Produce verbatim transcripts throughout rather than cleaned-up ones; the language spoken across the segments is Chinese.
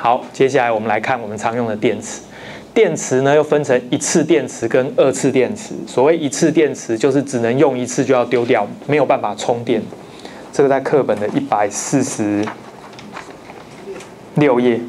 好，接下来我们来看我们常用的电池。电池呢又分成一次电池跟二次电池。所谓一次电池，就是只能用一次就要丢掉，没有办法充电。这个在课本的一百四十六页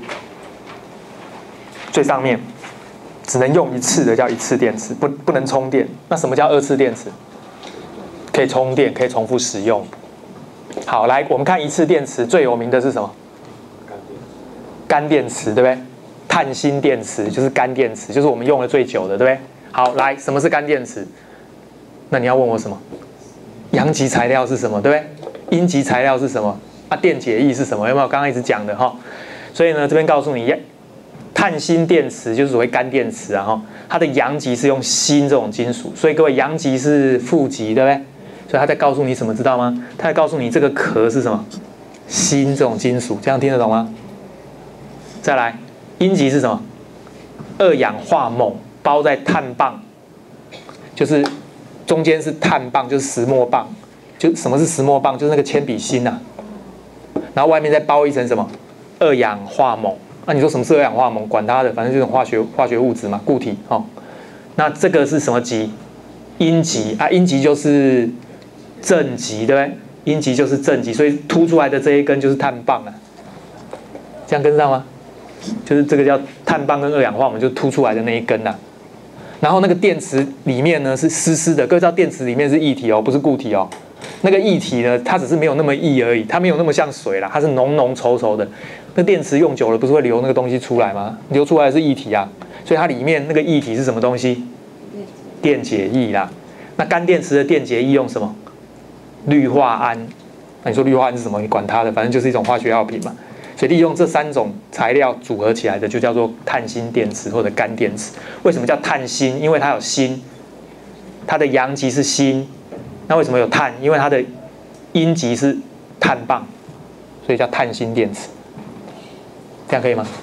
最上面，只能用一次的叫一次电池，不不能充电。那什么叫二次电池？可以充电，可以重复使用。好，来我们看一次电池最有名的是什么？干电池，对不对？碳锌电池就是干电池，就是我们用的最久的，对不对？好，来，什么是干电池？那你要问我什么？阳极材料是什么，对不对？阴极材料是什么？啊，电解液是什么？有没有刚刚一直讲的哈？所以呢，这边告诉你，碳锌电池就是所谓干电池啊哈，它的阳极是用锌这种金属，所以各位阳极是负极，对不对？所以他在告诉你什么，知道吗？他在告诉你这个壳是什么？锌这种金属，这样听得懂吗？再来，阴极是什么？二氧化锰包在碳棒，就是中间是碳棒，就是石墨棒。就什么是石墨棒？就是那个铅笔芯啊。然后外面再包一层什么？二氧化锰。那、啊、你说什么是二氧化锰？管它的，反正就是化学化学物质嘛，固体哦。那这个是什么极？阴极啊，阴极就是正极，对不对？阴极就是正极，所以凸出来的这一根就是碳棒啊。这样跟上吗？就是这个叫碳棒跟二氧化锰就凸出来的那一根啊。然后那个电池里面呢是湿湿的，各位知道电池里面是液体哦，不是固体哦。那个液体呢，它只是没有那么液而已，它没有那么像水啦，它是浓浓稠稠的。那电池用久了不是会流那个东西出来吗？流出来的是液体啊，所以它里面那个液体是什么东西？电解液啦。那干电池的电解液用什么？氯化铵。那你说氯化铵是什么？你管它的，反正就是一种化学药品嘛。所以利用这三种材料组合起来的，就叫做碳锌电池或者干电池。为什么叫碳锌？因为它有锌，它的阳极是锌。那为什么有碳？因为它的阴极是碳棒，所以叫碳锌电池。这样可以吗？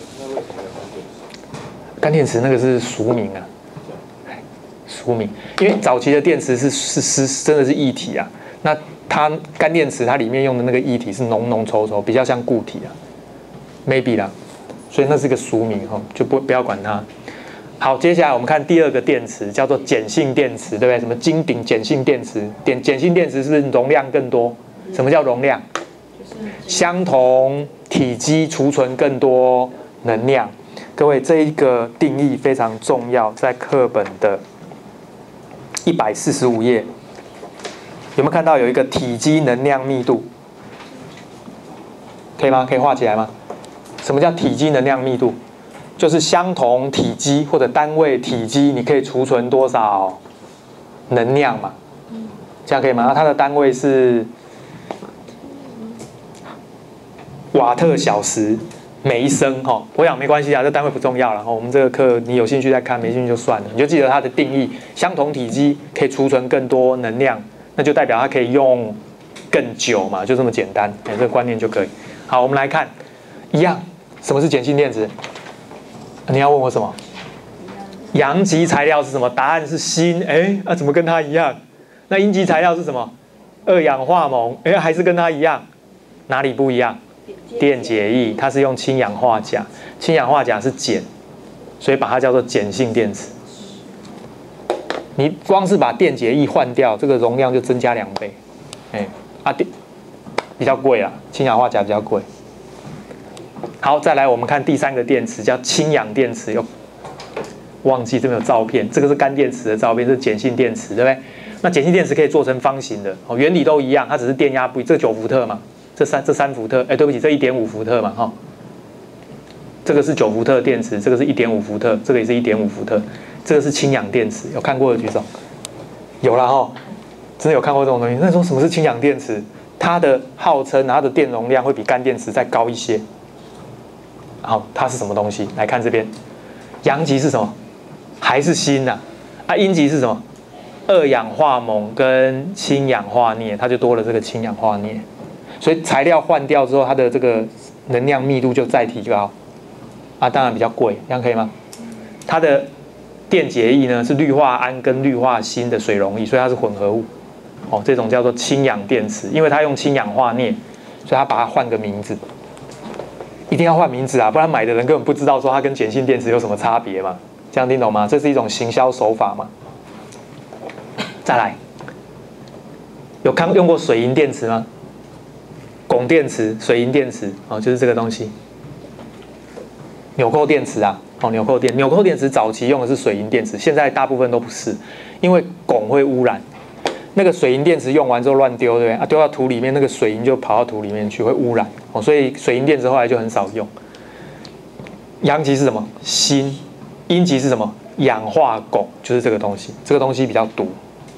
干电池那个是俗名啊，俗名。因为早期的电池是是是真的是液体啊，那它干电池它里面用的那个液体是浓浓稠稠，比较像固体啊 ，maybe 啦，所以那是个俗名哈，就不不要管它。好，接下来我们看第二个电池，叫做碱性电池，对不对？什么金顶碱性电池？点碱性电池是不是容量更多？什么叫容量？相同体积储存更多能量。各位，这一个定义非常重要，在课本的一百四十五页。有没有看到有一个体积能量密度？可以吗？可以画起来吗？什么叫体积能量密度？就是相同体积或者单位体积，你可以储存多少能量嘛？这样可以吗？它的单位是瓦特小时每一升哈。我想没关系啊，这单位不重要了。我们这个课你有兴趣再看，没兴趣就算了。你就记得它的定义：相同体积可以储存更多能量。那就代表它可以用更久嘛，就这么简单，哎，这个观念就可以。好，我们来看，一样，什么是碱性电池？你要问我什么？阳极材料是什么？答案是锌，哎，那、啊、怎么跟它一样？那阴极材料是什么？二氧化锰，哎，还是跟它一样？哪里不一样？电解液，它是用氢氧化钾，氢氧化钾是碱，所以把它叫做碱性电池。你光是把电解液换掉，这个容量就增加两倍，哎，啊电比较贵啊，氢氧化钾比较贵。好，再来我们看第三个电池，叫氢氧电池。又忘记这边有照片，这个是干电池的照片，这是碱性电池，对不对？那碱性电池可以做成方形的，哦，原理都一样，它只是电压不一。这九伏特嘛，这三这三伏特，哎，对不起，这一点五伏特嘛，哈、哦。这个是九伏特电池，这个是一点五伏特，这个也是一点五伏特。这个是氢氧电池，有看过的举手。有啦哈，真的有看过这种东西。那说什么是氢氧电池？它的号称它的电容量会比干电池再高一些。好，它是什么东西？来看这边，阳极是什么？还是锌呐、啊？啊，阴极是什么？二氧化锰跟氢氧化镍，它就多了这个氢氧化镍。所以材料换掉之后，它的这个能量密度就再提高。啊，当然比较贵，这样可以吗？它的电解液呢是氯化铵跟氯化锌的水溶液，所以它是混合物。哦，这种叫做氢氧电池，因为它用氢氧化镍，所以它把它换个名字。一一定要换名字啊，不然买的人根本不知道说它跟碱性电池有什么差别嘛。这样听懂吗？这是一种行销手法嘛。再来，有看用过水银电池吗？汞电池、水银电池哦，就是这个东西。纽扣电池啊，哦，纽扣电纽扣电池早期用的是水银电池，现在大部分都不是，因为汞会污染。那个水银电池用完之后乱丢，对不对？啊，丢到土里面，那个水银就跑到土里面去，会污染哦。所以水银电池后来就很少用。阳极是什么？锌。阴极是什么？氧化汞，就是这个东西。这个东西比较毒。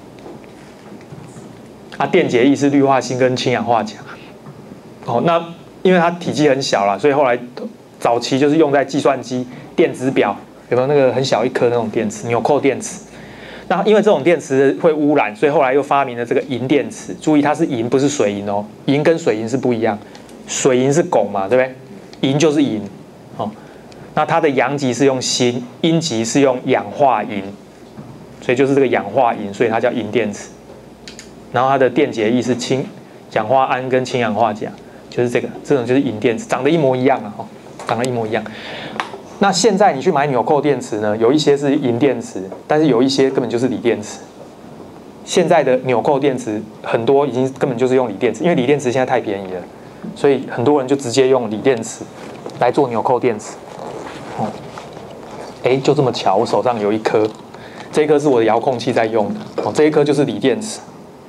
啊，电解液是氯化锌跟氢氧化钾。哦，那因为它体积很小啦，所以后来早期就是用在计算机电子表，有没有那个很小一颗那种电池，纽扣电池？那因为这种电池会污染，所以后来又发明了这个银电池。注意，它是银，不是水银哦。银跟水银是不一样，水银是汞嘛，对不对？银就是银，哦。那它的阳极是用锌，阴极是用氧化银，所以就是这个氧化银，所以它叫银电池。然后它的电解液是氢氧化铵跟氢氧化钾，就是这个，这种就是银电池，长得一模一样啊，哦，长得一模一样。那现在你去买纽扣电池呢，有一些是银电池，但是有一些根本就是锂电池。现在的纽扣电池很多已经根本就是用锂电池，因为锂电池现在太便宜了，所以很多人就直接用锂电池来做纽扣电池。哦，哎，就这么巧，我手上有一颗，这一颗是我的遥控器在用的，哦，这一颗就是锂电池。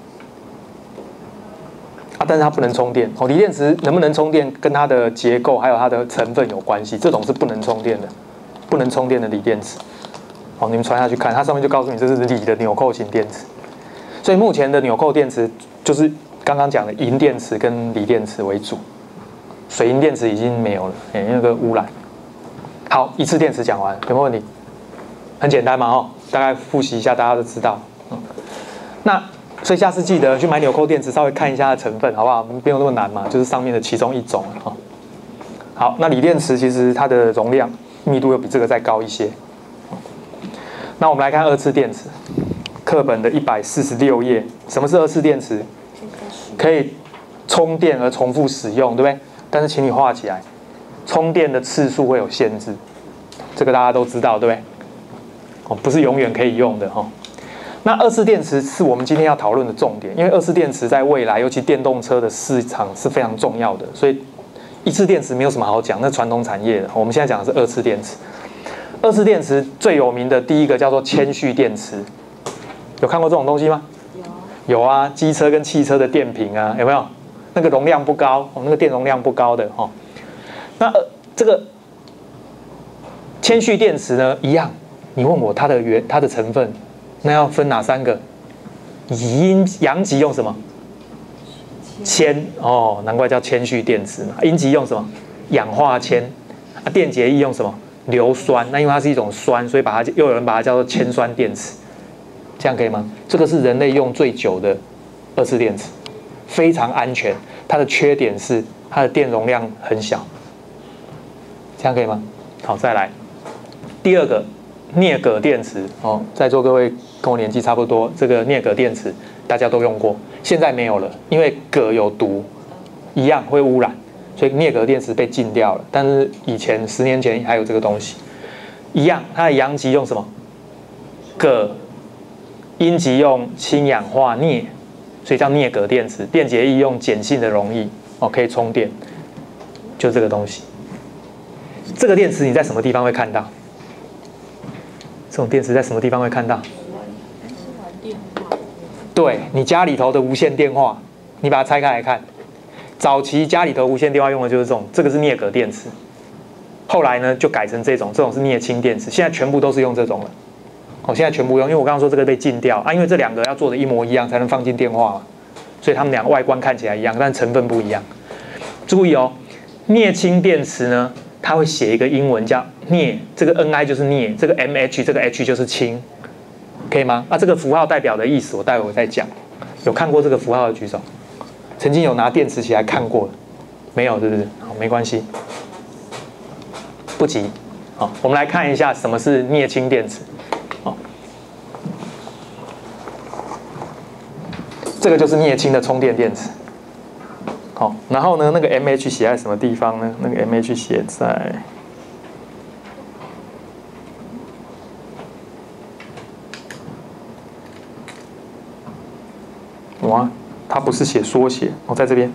啊，但是它不能充电。哦，锂电池能不能充电，跟它的结构还有它的成分有关系。这种是不能充电的，不能充电的锂电池。哦，你们传下去看，它上面就告诉你这是锂的纽扣型电池。所以目前的纽扣电池就是刚刚讲的银电池跟锂电池为主，水银电池已经没有了，哎，那个污染。好，一次电池讲完，有没有问题？很简单嘛，哦，大概复习一下，大家都知道。嗯，那。所以下次记得去买纽扣电池，稍微看一下它的成分，好不好？没有那么难嘛，就是上面的其中一种啊。好，那锂电池其实它的容量密度又比这个再高一些。那我们来看二次电池，课本的一百四十六页，什么是二次电池？可以充电而重复使用，对不对？但是请你画起来，充电的次数会有限制，这个大家都知道，对不对？哦，不是永远可以用的哈。那二次电池是我们今天要讨论的重点，因为二次电池在未来，尤其电动车的市场是非常重要的，所以一次电池没有什么好讲，那传统产业的。我们现在讲的是二次电池。二次电池最有名的第一个叫做铅蓄电池，有看过这种东西吗？有。有啊，机车跟汽车的电瓶啊，有没有？那个容量不高，哦，那个电容量不高的哦。那呃这个铅蓄电池呢，一样，你问我它的原它的成分。那要分哪三个？阴阳极用什么？铅哦，难怪叫铅蓄电池嘛。阴极用什么？氧化铅。啊，电解液用什么？硫酸。那因为它是一种酸，所以把它又有人把它叫做铅酸电池。这样可以吗？这个是人类用最久的二次电池，非常安全。它的缺点是它的电容量很小。这样可以吗？好，再来第二个。镍镉电池哦，在座各位跟我年纪差不多，这个镍镉电池大家都用过，现在没有了，因为镉有毒，一样会污染，所以镍镉电池被禁掉了。但是以前十年前还有这个东西，一样，它的阳极用什么？镉，阴极用氢氧化镍，所以叫镍镉电池。电解液用碱性的溶液哦，可以充电，就这个东西。这个电池你在什么地方会看到？这种电池在什么地方会看到？对，你家里头的无线电话，你把它拆开来看。早期家里头无线电话用的就是这种，这个是镍镉电池。后来呢，就改成这种，这种是镍氢电池。现在全部都是用这种了。哦，现在全部用，因为我刚刚说这个被禁掉啊，因为这两个要做的一模一样才能放进电话嘛，所以他们两个外观看起来一样，但成分不一样。注意哦，镍氢电池呢？它会写一个英文叫镍，这个 Ni 就是镍，这个 Mh 这个 H 就是氢，可以吗？那这个符号代表的意思，我待会再讲。有看过这个符号的举手？曾经有拿电池起来看过的？没有，是不是？好，没关系，不急。好，我们来看一下什么是镍氢电池。好，这个就是镍氢的充电电池。 好，然后呢，那个 mH 写在什么地方呢？那个 mH 写在哇，它不是写缩写，我、哦、在这边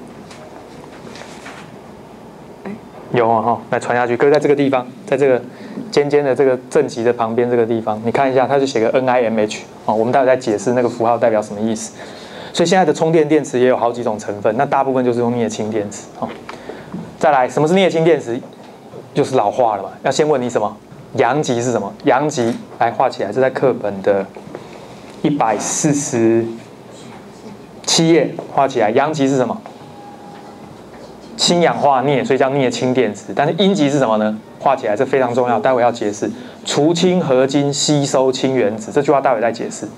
有啊哈，来传下去，搁在这个地方，在这个尖尖的这个正极的旁边这个地方，你看一下，它就写个 N I M H 哦，我们待会再解释那个符号代表什么意思。所以现在的充电电池也有好几种成分，那大部分就是用镍氢电池。哦，再来，什么是镍氢电池？就是老化了嘛。要先问你什么？阳极是什么？阳极来画起来，这在课本的一百四十七页画起来。阳极是什么？氢氧化镍，所以叫镍氢电池。但是阴极是什么呢？画起来，这非常重要，待会要解释。除氢合金吸收氢原子，这句话待会再解释。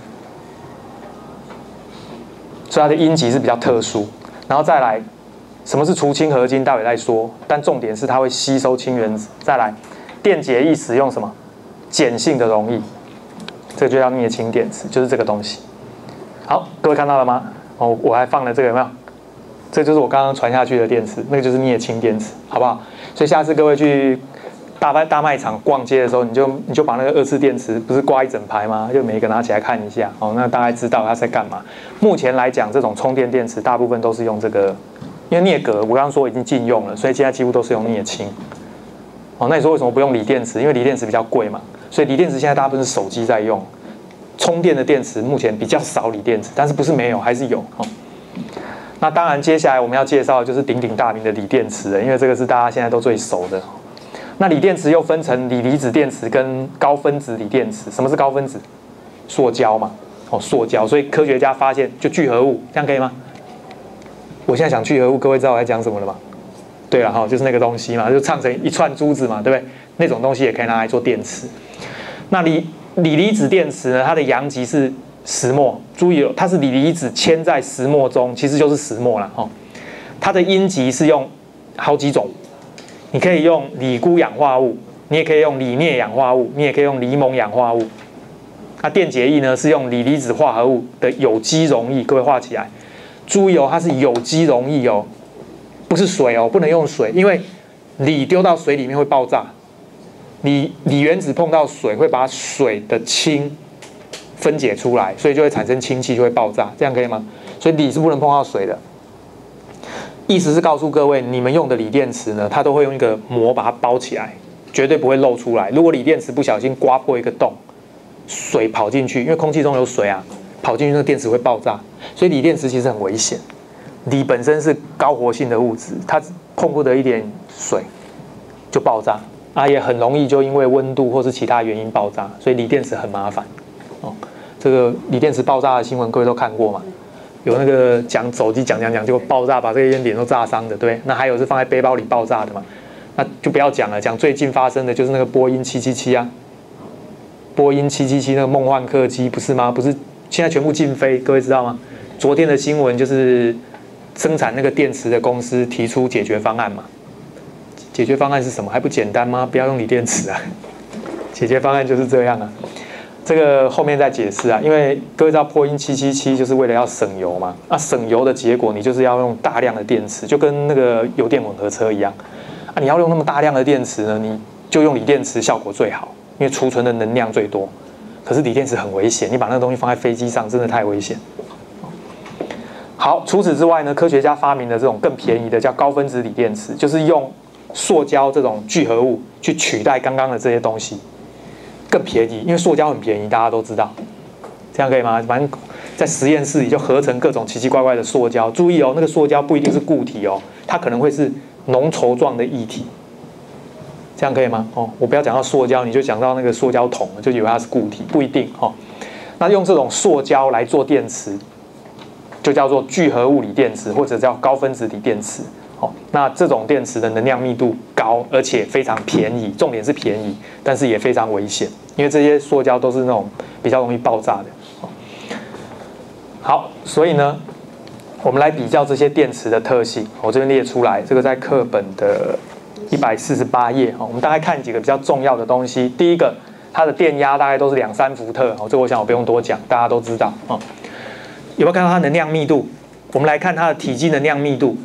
所以它的阴极是比较特殊，然后再来，什么是除氢合金？待会再说。但重点是它会吸收氢原子。再来，电解液使用什么？碱性的溶液，这个就叫镍氢电池，就是这个东西。好，各位看到了吗？哦，我还放了这个有没有？这就是我刚刚传下去的电池，那个就是镍氢电池，好不好？所以下次各位去大卖大卖场逛街的时候，你就你就把那个二次电池不是挂一整排吗？就每一个拿起来看一下，哦，那大概知道它在干嘛。目前来讲，这种充电电池大部分都是用这个，因为镍镉我刚刚说已经禁用了，所以现在几乎都是用镍氢。哦，那你说为什么不用锂电池？因为锂电池比较贵嘛，所以锂电池现在大部分是手机在用。充电的电池目前比较少锂电池，但是不是没有，还是有。哦，那当然，接下来我们要介绍的就是鼎鼎大名的锂电池了，因为这个是大家现在都最熟的。那锂电池又分成锂离子电池跟高分子锂电池。什么是高分子？塑胶嘛，哦，塑胶。所以科学家发现就聚合物，这样可以吗？我现在讲聚合物，各位知道我在讲什么了吗？对了哈，就是那个东西嘛，就唱成一串珠子嘛，对不对？那种东西也可以拿来做电池。那锂锂离子电池呢，它的阳极是石墨，注意哦，它是锂离子嵌在石墨中，其实就是石墨啦哦。它的阴极是用好几种，你可以用锂钴氧化物，你也可以用锂镍氧化物，你也可以用锂锰氧化物。那电解液呢是用锂离子化合物的有机溶液，各位画起来。注意哦，它是有机溶液哦，不是水哦，不能用水，因为锂丢到水里面会爆炸，锂锂原子碰到水会把水的氢分解出来，所以就会产生氢气，就会爆炸，这样可以吗？所以锂是不能碰到水的。意思是告诉各位，你们用的锂电池呢，它都会用一个膜把它包起来，绝对不会漏出来。如果锂电池不小心刮破一个洞，水跑进去，因为空气中有水啊，跑进去那个电池会爆炸。所以锂电池其实很危险。锂本身是高活性的物质，它碰不得一点水就爆炸啊，也很容易就因为温度或是其他原因爆炸，所以锂电池很麻烦。哦，这个锂电池爆炸的新闻各位都看过嘛？有那个讲手机讲讲讲，结果爆炸把这个烟点都炸伤的，对。那还有是放在背包里爆炸的嘛？那就不要讲了，讲最近发生的就是那个波音七七七啊，波音七七七那个梦幻客机不是吗？不是现在全部禁飞，各位知道吗？昨天的新闻就是生产那个电池的公司提出解决方案嘛。解决方案是什么？还不简单吗？不要用锂电池啊！解决方案就是这样啊。这个后面再解释啊，因为各位知道波音七七七就是为了要省油嘛，那省油的结果你就是要用大量的电池，就跟那个油电混合车一样啊，你要用那么大量的电池呢，你就用锂电池效果最好，因为储存的能量最多。可是锂电池很危险，你把那个东西放在飞机上真的太危险。好，除此之外呢，科学家发明了这种更便宜的叫高分子锂电池，就是用塑胶这种聚合物去取代刚刚的这些东西。更便宜，因为塑胶很便宜，大家都知道，这样可以吗？反正在实验室里就合成各种奇奇怪怪的塑胶。注意哦，那个塑胶不一定是固体哦，它可能会是浓稠状的液体，这样可以吗？哦，我不要讲到塑胶，你就讲到那个塑胶桶，就以为它是固体，不一定哦。那用这种塑胶来做电池，就叫做聚合物锂电池，或者叫高分子锂电池。哦，那这种电池的能量密度高，而且非常便宜，重点是便宜，但是也非常危险，因为这些塑胶都是那种比较容易爆炸的。哦，好，所以呢，我们来比较这些电池的特性，我这边列出来，这个在课本的一百四十八页。我们大概看几个比较重要的东西。第一个，它的电压大概都是两三伏特，哦，这我想我不用多讲，大家都知道。哦，有没有看到它能量密度？我们来看它的体积能量密度。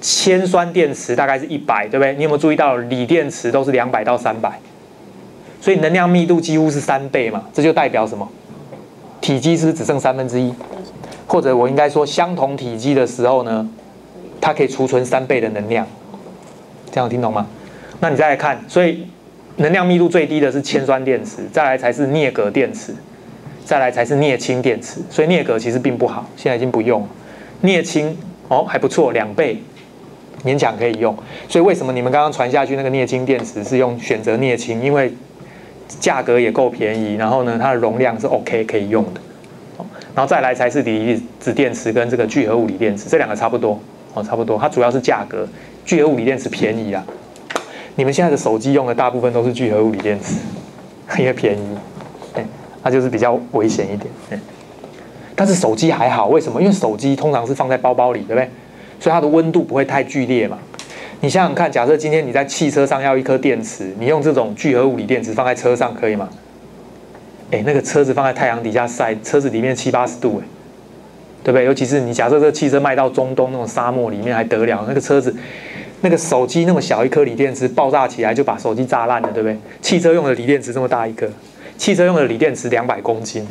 铅酸电池大概是一百，对不对？你有没有注意到锂电池都是两百到三百？所以能量密度几乎是三倍嘛，这就代表什么？体积是不是只剩三分之一？或者我应该说，相同体积的时候呢，它可以储存三倍的能量。这样听懂吗？那你再来看，所以能量密度最低的是铅酸电池，再来才是镍镉电池，再来才是镍氢电池。所以镍镉其实并不好，现在已经不用了。镍氢哦还不错，两倍，勉强可以用。所以为什么你们刚刚传下去那个镍氢电池是用选择镍氢？因为价格也够便宜，然后呢，它的容量是 OK 可以用的，然后再来才是锂离子电池跟这个聚合物锂电池，这两个差不多哦，差不多。它主要是价格，聚合物锂电池便宜啦。你们现在的手机用的大部分都是聚合物锂电池，因为便宜，哎，它就是比较危险一点，哎。但是手机还好，为什么？因为手机通常是放在包包里，对不对？所以它的温度不会太剧烈嘛。你想想看，假设今天你在汽车上要一颗电池，你用这种聚合物锂电池放在车上可以吗？哎，那个车子放在太阳底下晒，车子里面七八十度，哎，对不对？尤其是你假设这个汽车卖到中东那种沙漠里面还得了？那个车子，那个手机那么小一颗锂电池爆炸起来就把手机炸烂了，对不对？汽车用的锂电池这么大一颗，汽车用的锂电池两百公斤。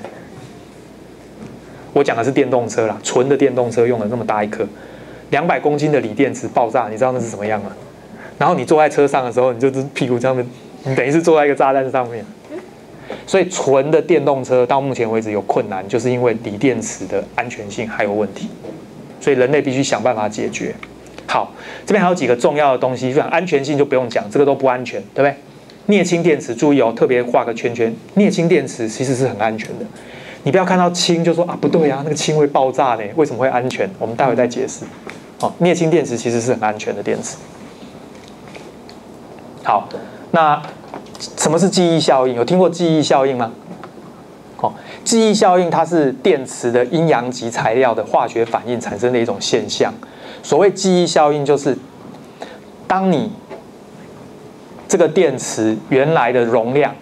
我讲的是电动车啦，纯的电动车用的那么大一颗。两百公斤的锂电池爆炸，你知道那是什么样吗？然后你坐在车上的时候，你就是屁股这样子，你等于是坐在一个炸弹上面。所以纯的电动车到目前为止有困难，就是因为锂电池的安全性还有问题，所以人类必须想办法解决。好，这边还有几个重要的东西，像安全性就不用讲，这个都不安全，对不对？镍氢电池注意哦，特别画个圈圈，镍氢电池其实是很安全的。你不要看到氢就说啊不对啊，那个氢会爆炸呢，为什么会安全？我们待会再解释。哦，镍氢电池其实是很安全的电池。好，那什么是记忆效应？有听过记忆效应吗？哦，记忆效应它是电池的阴阳极材料的化学反应产生的一种现象。所谓记忆效应，就是当你这个电池原来的容量，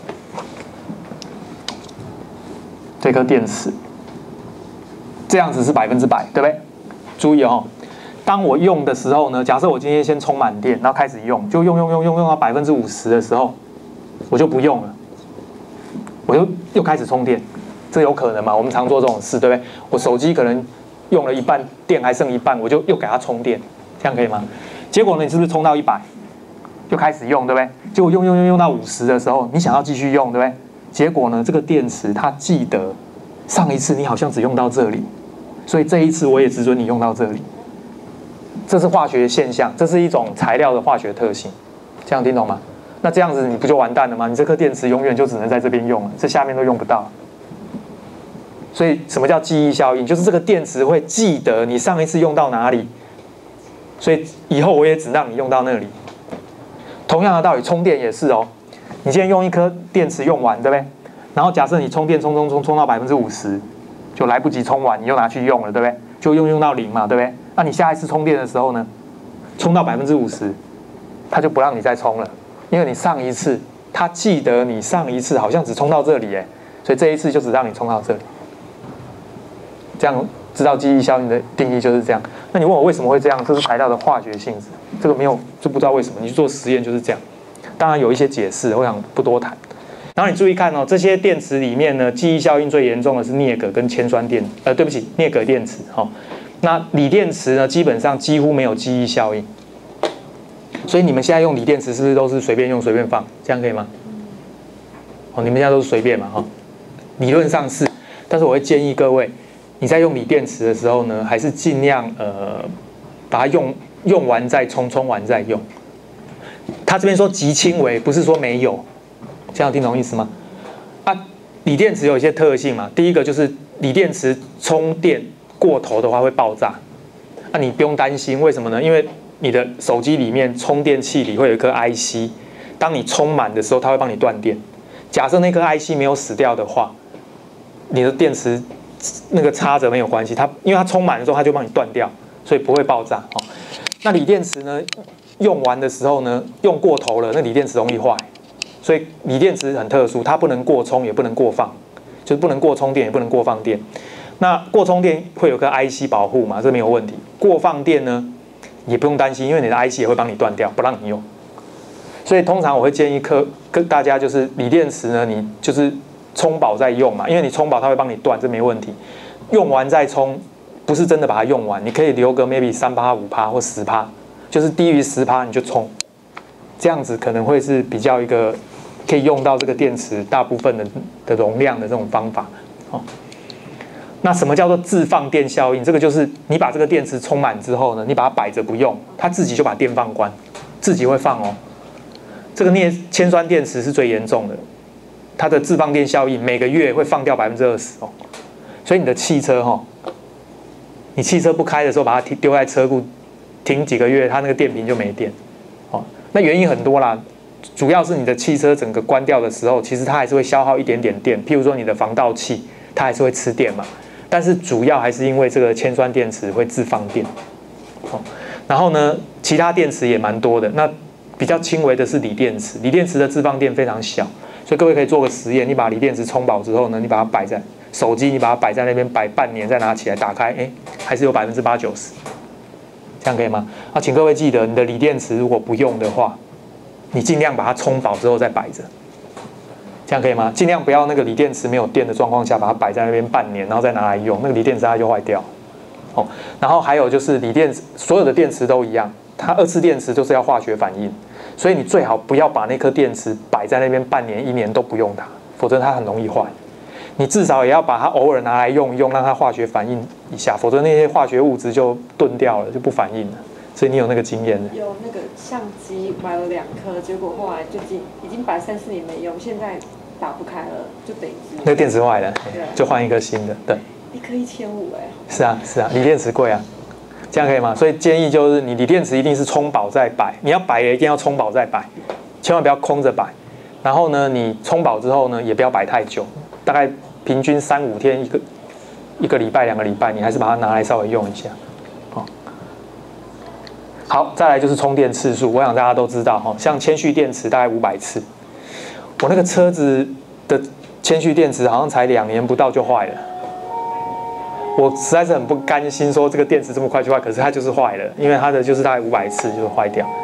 这颗电池这样子是百分之百，对不对？注意哦，当我用的时候呢，假设我今天先充满电，然后开始用，就用用用用用到百分之五十的时候，我就不用了，我就又开始充电，这有可能吗？我们常做这种事，对不对？我手机可能用了一半，电还剩一半，我就又给它充电，这样可以吗？结果呢，你是不是充到一百，就开始用，对不对？结果用用用用到五十的时候，你想要继续用，对不对？结果呢，这个电池它记得上一次你好像只用到这里，所以这一次我也只准你用到这里。这是化学现象，这是一种材料的化学特性，这样听懂吗？那这样子你不就完蛋了吗？你这颗电池永远就只能在这边用了，这下面都用不到。所以什么叫记忆效应？就是这个电池会记得你上一次用到哪里，所以以后我也只让你用到那里。同样的道理，充电也是哦。你今天用一颗电池用完，对不对？然后假设你充电充充充充到百分之五十，就来不及充完，你又拿去用了，对不对？就用用到零嘛，对不对？那你下一次充电的时候呢，充到百分之五十，它就不让你再充了，因为你上一次它记得你上一次好像只充到这里，哎，所以这一次就只让你充到这里。这样知道记忆效应的定义就是这样。那你问我为什么会这样？这是材料的化学性质，这个没有就不知道为什么。你去做实验就是这样。当然有一些解释，我想不多谈。然后你注意看哦，这些电池里面呢，记忆效应最严重的是镍镉跟铅酸电，呃，对不起，镍镉电池。哦，那锂电池呢，基本上几乎没有记忆效应。所以你们现在用锂电池是不是都是随便用随便放？这样可以吗？哦，你们现在都是随便嘛，哈、哦，理论上是，但是我会建议各位，你在用锂电池的时候呢，还是尽量呃把它用用完再充，充完再用。他这边说极轻微，不是说没有，这样听懂意思吗？啊，锂电池有一些特性嘛，第一个就是锂电池充电过头的话会爆炸，啊，你不用担心，为什么呢？因为你的手机里面充电器里会有一颗 I C， 当你充满的时候，它会帮你断电。假设那颗 I C 没有死掉的话，你的电池那个插着没有关系，它因为它充满的时候，它就帮你断掉，所以不会爆炸。哦，那锂电池呢？用完的时候呢，用过头了，那锂电池容易坏，所以锂电池很特殊，它不能过充，也不能过放，就是不能过充电，也不能过放电。那过充电会有个 I C 保护嘛，这没有问题。过放电呢， 也不用担心，因为你的 I C 也会帮你断掉，不让你用。所以通常我会建议客跟大家就是锂电池呢，你就是充饱再用嘛，因为你充饱它会帮你断，这没问题。用完再充，不是真的把它用完，你可以留个 maybe 三趴、五趴或十趴，就是低于十趴你就充，这样子可能会是比较一个可以用到这个电池大部分的的容量的这种方法。哦，那什么叫做自放电效应？这个就是你把这个电池充满之后呢，你把它摆着不用，它自己就把电放关，自己会放哦。这个镍铅酸电池是最严重的，它的自放电效应每个月会放掉百分之二十哦。所以你的汽车哈、哦，你汽车不开的时候把它丢在车库停几个月，它那个电瓶就没电哦。那原因很多啦，主要是你的汽车整个关掉的时候，其实它还是会消耗一点点电，譬如说你的防盗器，它还是会吃电嘛。但是主要还是因为这个铅酸电池会自放电哦。然后呢，其他电池也蛮多的，那比较轻微的是锂电池，锂电池的自放电非常小，所以各位可以做个实验，你把锂电池充饱之后呢，你把它摆在手机，你把它摆在那边摆半年，再拿起来打开，哎，还是有百分之八九十，这样可以吗？啊，请各位记得，你的锂电池如果不用的话，你尽量把它充饱之后再摆着，这样可以吗？尽量不要那个锂电池没有电的状况下把它摆在那边半年，然后再拿来用，那个锂电池它就坏掉。哦，然后还有就是锂电池，所有的电池都一样，它二次电池就是要化学反应。所以你最好不要把那颗电池摆在那边半年、一年都不用它，否则它很容易坏。你至少也要把它偶尔拿来用一用，让它化学反应一下，否则那些化学物质就钝掉了，就不反应了。所以你有那个经验的？ 有那个相机买了两颗，结果后来就已已经摆三四年没用，现在打不开了，就得那个电池坏了，就换一颗新的。对， 一颗一千五哎。 是啊是啊，锂电池贵啊。这样可以吗？所以建议就是你锂电池一定是充饱再摆，你要摆也一定要充饱再摆，千万不要空着摆。然后呢，你充饱之后呢，也不要摆太久，大概平均三五天一个一个礼拜、两个礼拜，你还是把它拿来稍微用一下。哦，好，再来就是充电次数，我想大家都知道哈，像铅蓄电池大概五百次，我那个车子的铅蓄电池好像才两年不到就坏了。我实在是很不甘心，说这个电池这么快就坏，可是它就是坏了，因为它的就是大概五百次就坏掉。